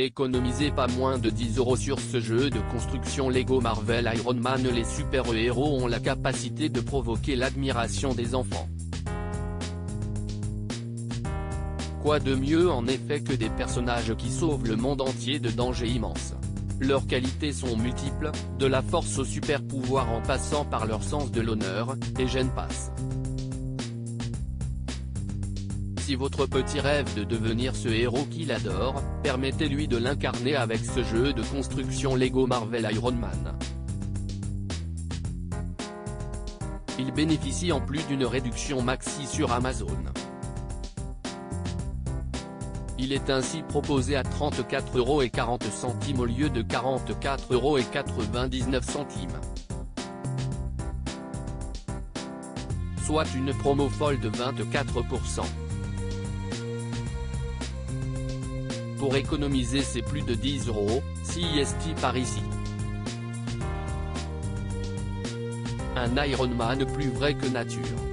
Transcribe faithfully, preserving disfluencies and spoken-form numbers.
Économisez pas moins de dix euros sur ce jeu de construction Lego Marvel Iron Man. Les super-héros ont la capacité de provoquer l'admiration des enfants. Quoi de mieux en effet que des personnages qui sauvent le monde entier de dangers immenses. Leurs qualités sont multiples, de la force au super-pouvoir en passant par leur sens de l'honneur, et j'en passe. Si votre petit rêve de devenir ce héros qu'il adore, permettez-lui de l'incarner avec ce jeu de construction Lego Marvel Iron Man. Il bénéficie en plus d'une réduction maxi sur Amazon. Il est ainsi proposé à trente-quatre euros quarante au lieu de quarante-quatre euros quatre-vingt-dix-neuf. Soit une promo folle de vingt-quatre pour cent. Pour économiser c'est plus de dix euros, C S T par ici. Un Iron Man plus vrai que nature.